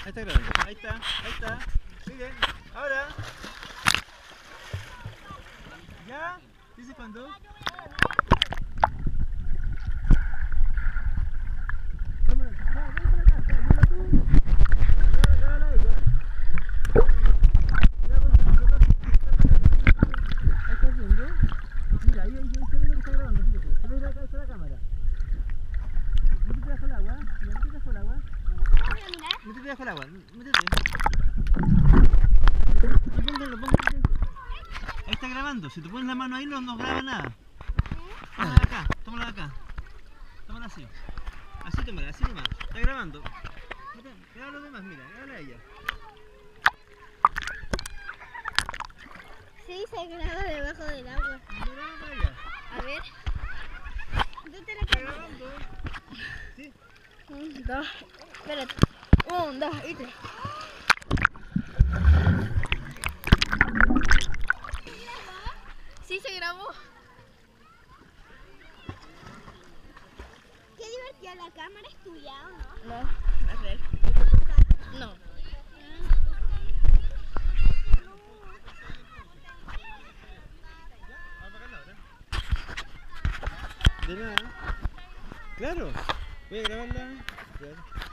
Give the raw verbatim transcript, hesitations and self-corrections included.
Ahí está grabando. Ahí está, ahí está. Muy bien. Ahora. ¿Ya? ¿Dice cuándo? Vámonos, ya, ven para acá, ya, mira tú. Mira, grábala a ella. Mira, con su papá. Ahí estás viendo. Mira, ahí, ahí, ahí se ve lo que está grabando, fíjate. Se ve acá, está la cámara. Métete bajo el agua. Mira, métete bajo el agua. Métete bajo el agua, métete. No pongas, no pongas dentro. Ahí está grabando, si te pones la mano ahí no, no graba nada. Tómala de acá, tómala de acá. Tómala así. Así tómala, así nomás. Está grabando. Graba los demás, mira, grábala a ella. Sí, se graba debajo del agua. Graba para allá. A ver. ¿Dónde la Está cámara? grabando. ¿Sí? Un, dos, espérate. Un, dos y tres. Sí, se grabó. Qué divertida, la cámara es tuya, ¿o no? No, no es de él. No. De nada. Claro. Voy a grabarla. Claro.